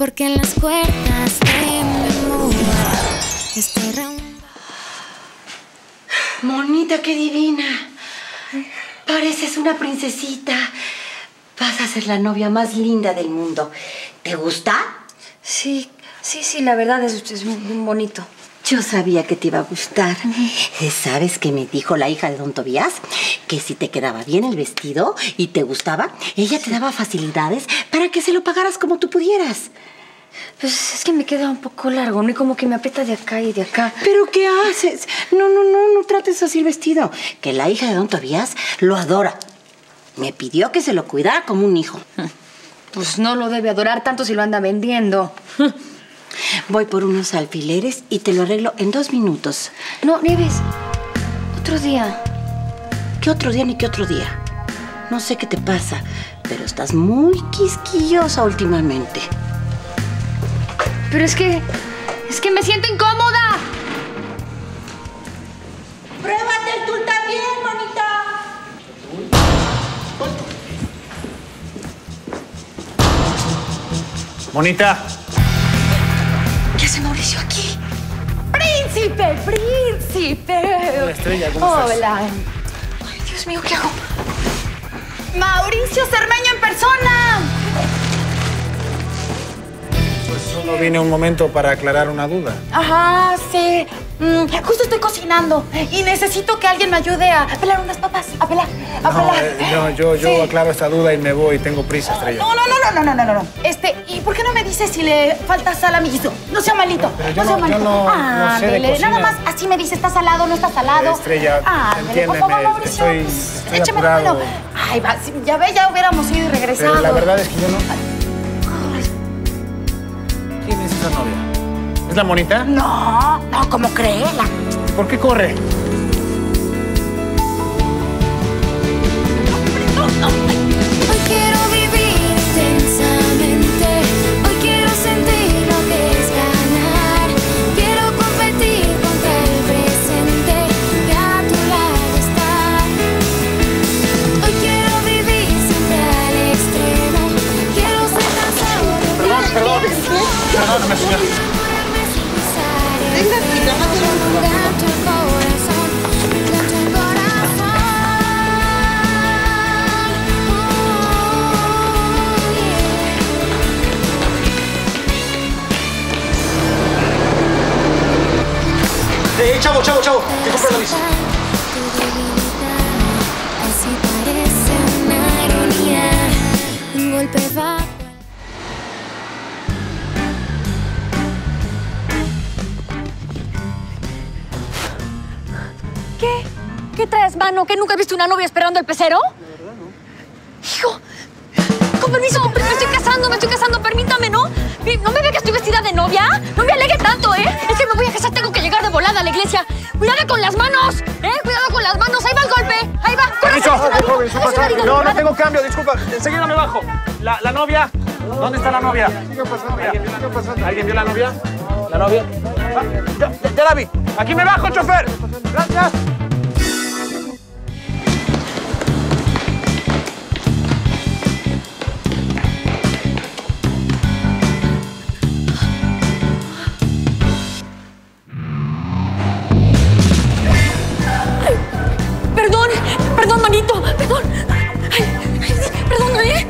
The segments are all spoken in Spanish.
porque en las cuerdas de mi amor estoy reunida. Monita, qué divina. Pareces una princesita. Vas a ser la novia más linda del mundo. ¿Te gusta? Sí, la verdad es muy bonito. Yo sabía que te iba a gustar. ¿Sabes qué me dijo la hija de don Tobías? Que si te quedaba bien el vestido y te gustaba, ella te daba facilidades para que se lo pagaras como tú pudieras. Pues es que me queda un poco largo, ¿no? Y como que me aprieta de acá y de acá. ¿Pero qué haces? No trates así el vestido. Que la hija de don Tobías lo adora. Me pidió que se lo cuidara como un hijo. Pues no lo debe adorar tanto si lo anda vendiendo. Voy por unos alfileres y te lo arreglo en 2 minutos. No, Nieves, otro día. ¿Qué otro día ni qué otro día? No sé qué te pasa, pero estás muy quisquillosa últimamente. Pero es que me siento incómoda. ¡Pruébate el tul también, bonita! Monita. ¿Qué hace Mauricio aquí? ¡Príncipe! Hola, Estrella, ¿cómo estás? Hola. Ay, Dios mío, ¿qué hago? ¡Mauricio Cermeño en persona! Pues solo vine un momento para aclarar una duda. Ajá, sí. Justo estoy cocinando y necesito que alguien me ayude a pelar unas papas. A pelar. Yo Sí. aclaro esta duda y me voy. Tengo prisa, Estrella. No. ¿Y por qué no me dices si le falta sal a mi guiso? No sea malito. Pero yo sea no- malito. yo no sé de Ándele, cocina. nada más así me dice, ¿está salado o no está salado? Estrella, Ándele, por favor, entiéndeme, Mauricio. estoy Échame apurado. la mano. Ay, va, sí, ya ve, ya hubiéramos ido y regresado. Pero la verdad es que yo no... ¿Quién es esa novia? ¿Es la Monita? No, ¿cómo cree? ¿Por qué corre? Hoy quiero vivir intensamente, hoy quiero sentir lo que es ganar. Quiero competir contra el presente y a tu lado estar. Hoy quiero vivir siempre al extremo, quiero ser tan seguro. Perdóname, señor. Venga, canto el corazón, canto el corazón. Chavo, que compra la bici. Tu debilidad, así parece una ironía. Un golpe va. ¿Qué traes, mano? ¿Que nunca has visto una novia esperando el pecero? La verdad, no. Hijo, con permiso, me estoy casando, permítame, ¿no? ¿No me ve que estoy vestida de novia? No me alegue tanto, ¿eh? Es que me voy a casar, tengo que llegar de volada a la iglesia. ¡Cuidado con las manos! ¡Cuidado con las manos! ¡Ahí va el golpe! ¡Ahí va! ¡Permiso! Joven, su Hágase una vida No normal. tengo cambio, disculpa. Enseguida me bajo. ¿La novia? ¿Dónde está la novia? Sigue pasando. ¿Alguien vio la novia? ¿La novia? Ya la vi. Aquí me bajo, chofer. Gracias. Perdón, manito, perdón. Perdón, ¿eh?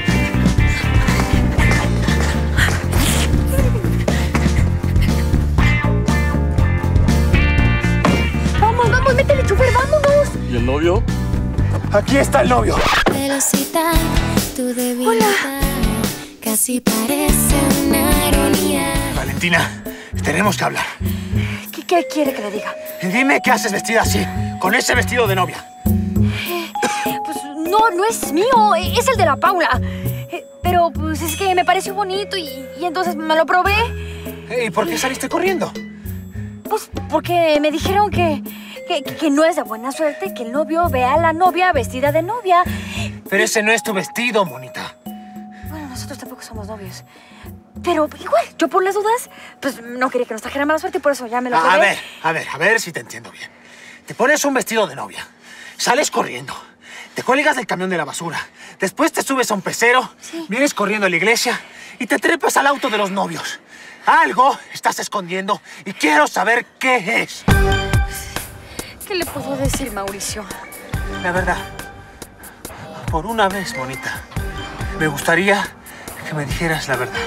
Vamos, métele, chofer, vámonos. ¿Y el novio? Aquí está el novio. Velocidad, tu debilidad, casi parece una ironía. Valentina, tenemos que hablar. ¿Qué quiere que le diga? Dime qué haces vestida así, con ese vestido de novia. Pues no es mío, es el de la Paula. Pero pues es que me pareció bonito y entonces me lo probé. ¿Y por qué saliste corriendo? Pues porque me dijeron que no es de buena suerte que el novio vea a la novia vestida de novia. Pero ese no es tu vestido, monita. Bueno, nosotros tampoco somos novios. Pero igual, yo por las dudas, pues no quería que nos trajera mala suerte y por eso ya me lo probé. A ver si te entiendo bien. Te pones un vestido de novia, sales corriendo, Te cuelgas del camión de la basura. Después te subes a un pecero, vienes corriendo a la iglesia y te trepas al auto de los novios. Algo estás escondiendo y quiero saber qué es. ¿Qué le puedo decir, Mauricio? La verdad, por una vez, bonita, me gustaría que me dijeras la verdad.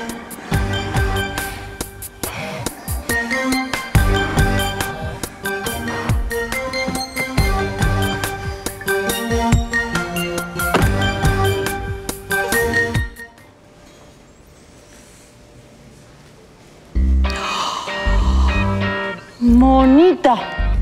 Monita,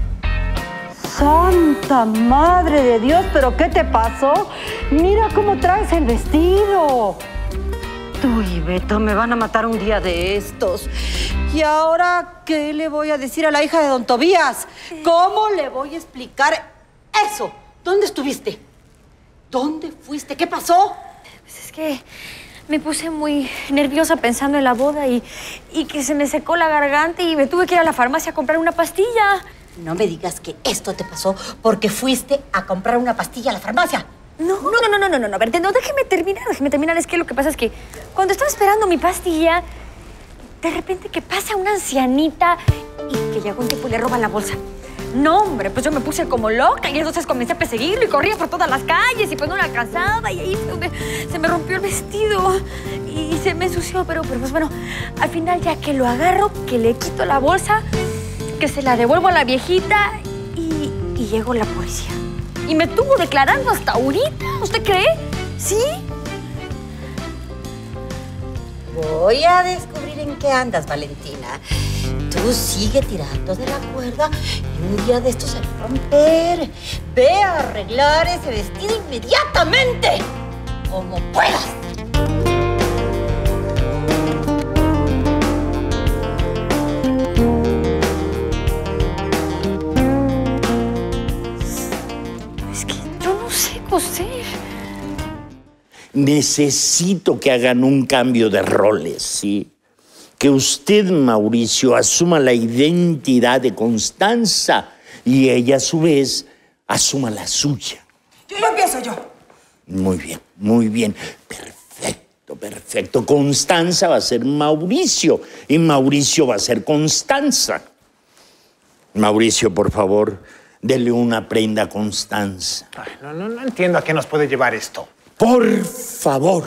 santa madre de Dios, ¿pero qué te pasó? Mira cómo traes el vestido. Tú y Beto me van a matar un día de estos. ¿Y ahora qué le voy a decir a la hija de don Tobías? ¿Cómo le voy a explicar eso? ¿Dónde estuviste? ¿Dónde fuiste? ¿Qué pasó? Pues es que me puse muy nerviosa pensando en la boda y que se me secó la garganta y me tuve que ir a la farmacia a comprar una pastilla. No me digas que esto te pasó porque fuiste a comprar una pastilla a la farmacia. No. A ver, déjeme terminar. Es que lo que pasa es que cuando estaba esperando mi pastilla, de repente que pasa una ancianita y que llegó un tipo y le roba la bolsa. No, hombre, pues yo me puse como loca y entonces comencé a perseguirlo y corría por todas las calles y pues no la alcanzaba y ahí se me rompió el vestido y se me ensució, pero pues bueno, al final ya que lo agarro, que le quito la bolsa, que se la devuelvo a la viejita y llegó la policía. Y me estuvo declarando hasta ahorita, ¿usted cree? ¿Sí? Voy a descubrir en qué andas, Valentina. Tú sigue tirando de la cuerda y un día de estos se va a romper. Ve a arreglar ese vestido inmediatamente, como puedas. Es que yo no sé coser. Necesito que hagan un cambio de roles, ¿sí? Que usted, Mauricio, asuma la identidad de Constanza y ella, a su vez, asuma la suya. Yo empiezo yo. Muy bien. Perfecto. Constanza va a ser Mauricio y Mauricio va a ser Constanza. Mauricio, por favor, dele una prenda a Constanza. Ay, no entiendo a qué nos puede llevar esto. Por favor.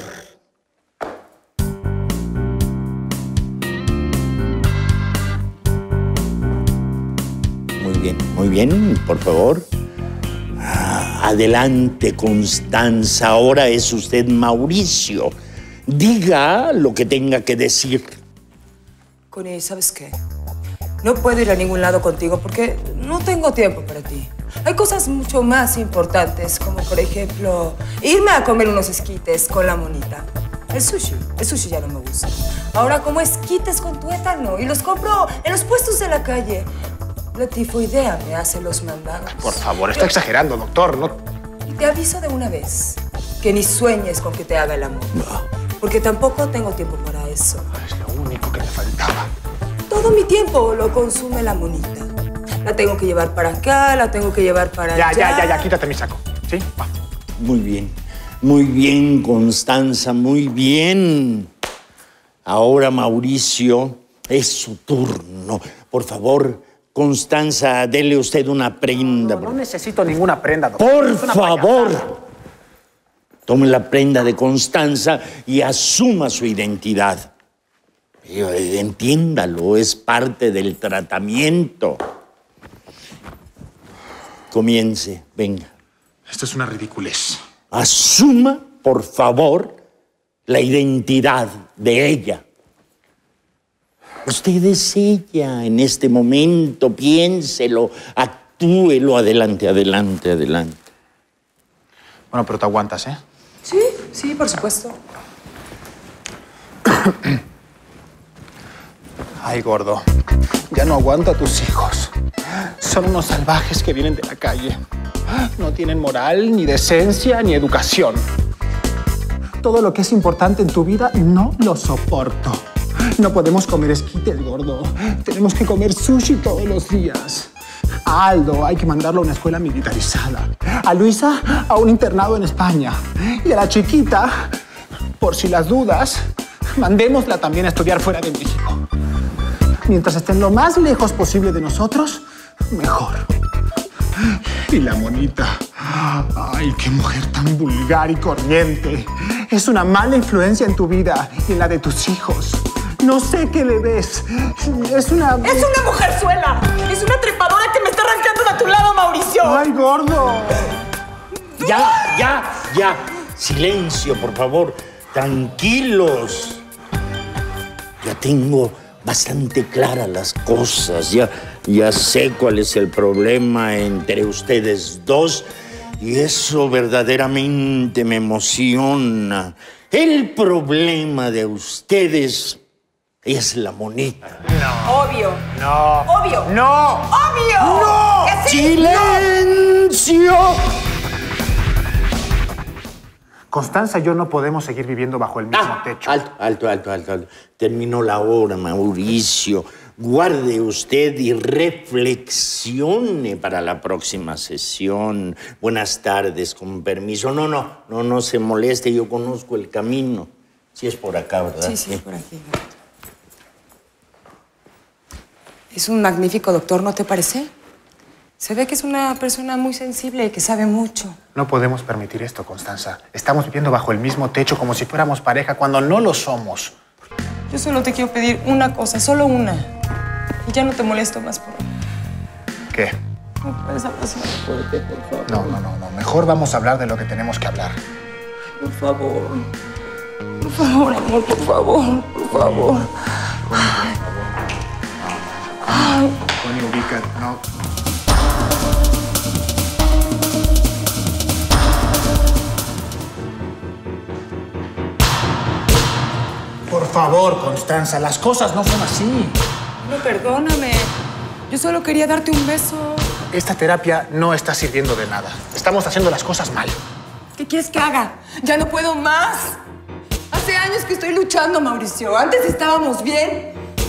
Muy bien, por favor. Adelante, Constanza. Ahora es usted Mauricio. Diga lo que tenga que decir. Connie, ¿sabes qué? No puedo ir a ningún lado contigo porque no tengo tiempo para ti. Hay cosas mucho más importantes, como por ejemplo, irme a comer unos esquites con la monita. El sushi ya no me gusta. Ahora como esquites con tuétano y los compro en los puestos de la calle. La tifoidea me hace los mandados. Por favor, está exagerando, doctor, ¿no? Y te aviso de una vez que ni sueñes con que te haga el amor. Porque tampoco tengo tiempo para eso. Es lo único que me faltaba. Todo mi tiempo lo consume la monita. La tengo que llevar para acá, la tengo que llevar para allá. Ya, quítate mi saco. ¿Sí? Va. Muy bien, Constanza, muy bien. Ahora, Mauricio, es su turno. Por favor, Constanza, dele usted una prenda. No necesito ninguna prenda, doctor. Por favor, tome la prenda de Constanza y asuma su identidad. Entiéndalo, es parte del tratamiento. Comience, venga. Esto es una ridiculez. Asuma, por favor, la identidad de ella. Usted es ella en este momento, piénselo, actúelo, adelante. Bueno, pero te aguantas, ¿eh? Sí, por supuesto. Ay, gordo, ya no aguanto a tus hijos. Son unos salvajes que vienen de la calle. No tienen moral, ni decencia, ni educación. Todo lo que es importante en tu vida no lo soporto. No podemos comer esquites, gordo. Tenemos que comer sushi todos los días. A Aldo hay que mandarlo a una escuela militarizada. A Luisa a un internado en España. Y a la chiquita, por si las dudas, mandémosla también a estudiar fuera de México. Mientras estén lo más lejos posible de nosotros, mejor. Y la monita. Ay, qué mujer tan vulgar y corriente. Es una mala influencia en tu vida y en la de tus hijos. No sé qué le ves. Es una mujerzuela. Es una trepadora que me está arrancando de tu lado, Mauricio. ¡Ay, gordo! Ya. Silencio, por favor. Tranquilos. Ya tengo bastante claras las cosas. Ya sé cuál es el problema entre ustedes dos. Y eso verdaderamente me emociona. El problema de ustedes es la monita. Obvio. No. Obvio. No. Obvio. No. Que sí. ¡Silencio! Constanza y yo no podemos seguir viviendo bajo el mismo techo. Alto. Terminó la hora, Mauricio. Guarde usted y reflexione para la próxima sesión. Buenas tardes, con permiso. No se moleste, yo conozco el camino. Sí es por acá, ¿verdad? Sí, es por aquí. Es un magnífico doctor, ¿no te parece? Se ve que es una persona muy sensible y que sabe mucho. No podemos permitir esto, Constanza. Estamos viviendo bajo el mismo techo como si fuéramos pareja cuando no lo somos. Yo solo te quiero pedir una cosa, solo una. Y ya no te molesto más por... ¿Qué? ¿Me puedes abrazar fuerte, por favor? No. Mejor vamos a hablar de lo que tenemos que hablar. Por favor. Por favor, amor, por favor. Por favor. Connie, ubica, no. Por favor, Constanza, las cosas no son así. No, perdóname. Yo solo quería darte un beso. Esta terapia no está sirviendo de nada. Estamos haciendo las cosas mal. ¿Qué quieres que haga? Ya no puedo más. Hace años que estoy luchando, Mauricio. Antes estábamos bien.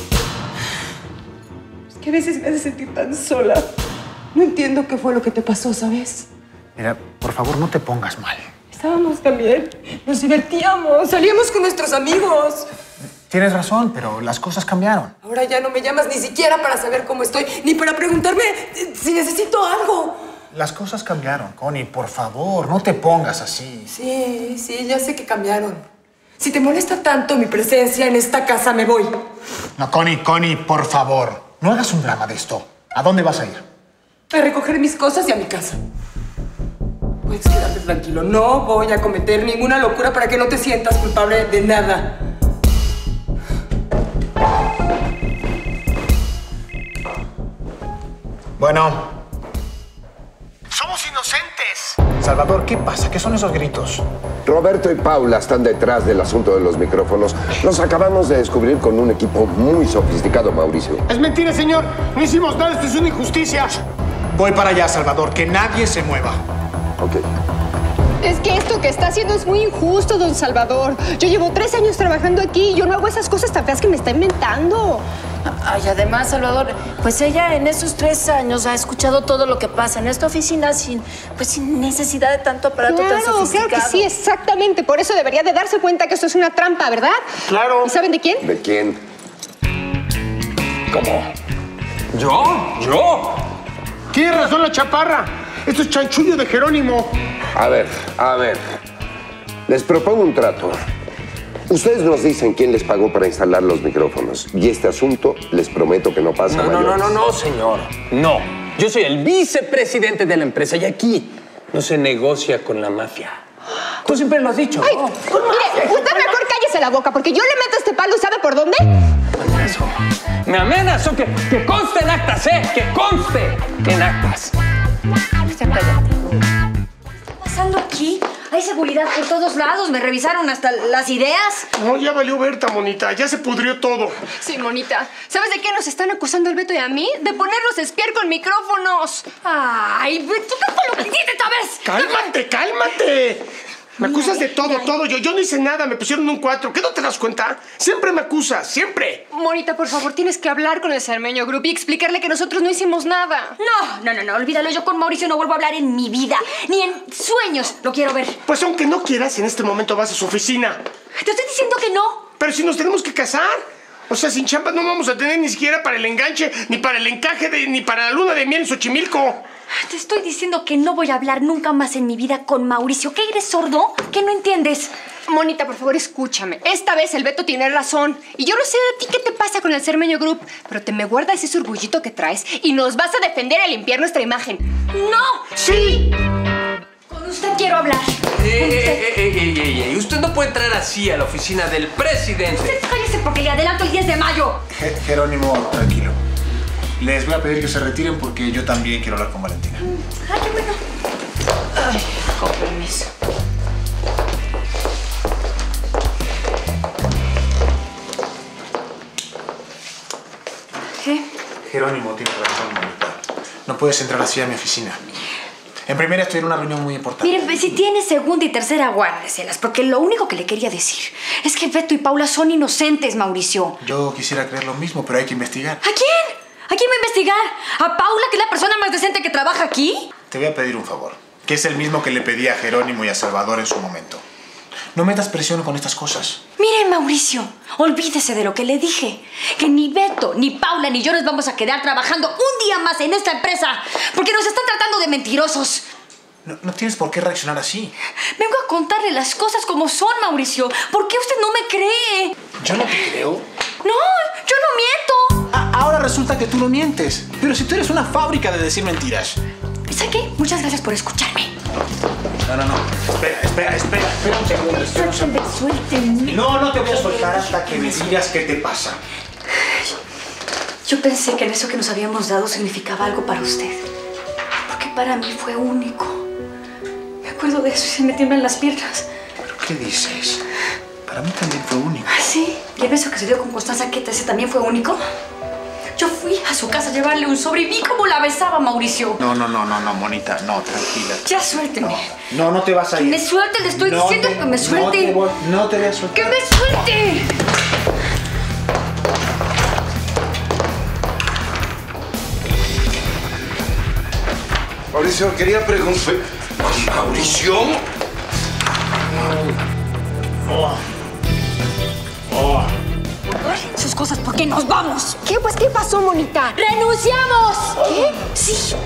Es que a veces me hace sentir tan sola. No entiendo qué fue lo que te pasó, ¿sabes? Mira, por favor, no te pongas mal. Estábamos también. Nos divertíamos. Salíamos con nuestros amigos. Tienes razón, pero las cosas cambiaron. Ahora ya no me llamas ni siquiera para saber cómo estoy, ni para preguntarme si necesito algo. Las cosas cambiaron, Connie. Por favor, no te pongas así. Sí, ya sé que cambiaron. Si te molesta tanto mi presencia en esta casa, me voy. No, Connie, por favor. No hagas un drama de esto. ¿A dónde vas a ir? A recoger mis cosas y a mi casa. Puedes quedarte tranquilo. No voy a cometer ninguna locura para que no te sientas culpable de nada. Bueno. ¡Somos inocentes! Salvador, ¿qué pasa? ¿Qué son esos gritos? Roberto y Paula están detrás del asunto de los micrófonos. Los acabamos de descubrir con un equipo muy sofisticado, Mauricio. Es mentira, señor. No hicimos nada. Esto es una injusticia. Voy para allá, Salvador. Que nadie se mueva. Ok. Es que esto que está haciendo es muy injusto, don Salvador. Yo llevo 3 años trabajando aquí y yo no hago esas cosas tan feas que me está inventando. Ay, además, Salvador, pues ella en esos 3 años ha escuchado todo lo que pasa en esta oficina sin necesidad de tanto aparato tan sofisticado. Claro que sí, exactamente. Por eso debería de darse cuenta que esto es una trampa, ¿verdad? Claro. ¿Y saben de quién? ¿De quién? ¿Cómo? ¿Yo? Tiene razón la chaparra. Esto es chanchullo de Jerónimo. A ver. Les propongo un trato. Ustedes nos dicen quién les pagó para instalar los micrófonos. Y este asunto, les prometo que no pasa a mayores. No, señor. No. Yo soy el vicepresidente de la empresa y aquí no se negocia con la mafia. Tú siempre lo has dicho. Ay, mire, usted mejor cállese la boca porque yo le meto este palo y ¿sabe por dónde? Me amenazó que conste en actas, ¿eh? Que conste en actas. ¿Qué está pasando aquí? Hay seguridad por todos lados. Me revisaron hasta las ideas. No, ya valió Berta, monita. Ya se pudrió todo. Sí, monita. ¿Sabes de qué nos están acusando el Beto y a mí? De ponernos a espiar con micrófonos. Ay, ¿tú qué fue lo que hiciste esta vez? ¡Cálmate! Me acusas de todo. Yo no hice nada, me pusieron un 4. ¿Qué no te das cuenta? Siempre me acusas, siempre. Monita, por favor, tienes que hablar con el Cermeño Group y explicarle que nosotros no hicimos nada. No, olvídalo. Yo con Mauricio no vuelvo a hablar en mi vida. Ni en sueños lo quiero ver. Pues aunque no quieras, en este momento vas a su oficina. Te estoy diciendo que no. Pero si nos tenemos que casar. O sea, sin chamba no vamos a tener ni siquiera para el enganche, ni para el encaje, ni para la luna de miel en Xochimilco. Te estoy diciendo que no voy a hablar nunca más en mi vida con Mauricio. ¿Qué, eres sordo? ¿Qué no entiendes? Monita, por favor, escúchame. Esta vez el Beto tiene razón. Y yo no sé de ti qué te pasa con el Cermeño Group, pero te me guardas ese orgullito que traes y nos vas a defender a limpiar nuestra imagen. ¡No! ¡Sí! Con usted quiero hablar. Usted no puede entrar así a la oficina del presidente. Usted cállese porque le adelanto el 10 de mayo. Jerónimo, tranquilo. Les voy a pedir que se retiren porque yo también quiero hablar con Valentina. Ay, qué bueno. Ay, con permiso. ¿Qué? Jerónimo, tienes razón, Marta. No puedes entrar así a mi oficina. En primera estoy en una reunión muy importante. Miren, si tiene segunda y tercera, guárdeselas, porque lo único que le quería decir es que Beto y Paula son inocentes, Mauricio. Yo quisiera creer lo mismo, pero hay que investigar. ¿A quién? ¿A quién va a investigar? ¿A Paula, que es la persona más decente que trabaja aquí? Te voy a pedir un favor, que es el mismo que le pedí a Jerónimo y a Salvador en su momento. No metas presión con estas cosas. Miren, Mauricio, olvídese de lo que le dije. Que ni Beto, ni Paula, ni yo nos vamos a quedar trabajando un día más en esta empresa porque nos están tratando de mentirosos. No tienes por qué reaccionar así. Vengo a contarle las cosas como son, Mauricio. ¿Por qué usted no me cree? Yo no te creo. No, yo no miento. Ahora resulta que tú no mientes. Pero si tú eres una fábrica de decir mentiras. ¿Sabe qué? Muchas gracias por escucharme. No. Espera un segundo. Suélteme. No te voy a soltar hasta que me digas qué te pasa. Yo pensé que eso que nos habíamos dado significaba algo para usted. Porque para mí fue único. Me acuerdo de eso y se me tiemblan las piernas. ¿Pero qué dices? Para mí también fue único. ¿Ah, sí? ¿Y el beso que se dio con Constanza Queta, ese también fue único? Yo fui a su casa a llevarle un sobre y vi cómo la besaba, Mauricio. No, monita. No, tranquila. Ya suélteme. No te vas a ir. Que me suelte, le estoy diciendo que me suelte. No te voy a soltar. ¡Que me suelte! Mauricio, quería preguntar... ¿Mauricio? Sus cosas, ¿por qué nos vamos? ¿Qué? Pues, ¿qué pasó, Monita? ¡Renunciamos! ¿Qué? Sí.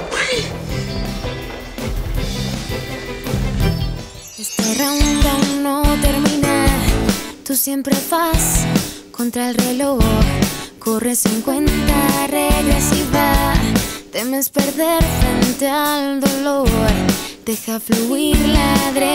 Este round aún no termina. Tú siempre vas contra el reloj. Corres en cuenta regresiva. Temes perder frente al dolor. Deja fluir la adrenalina.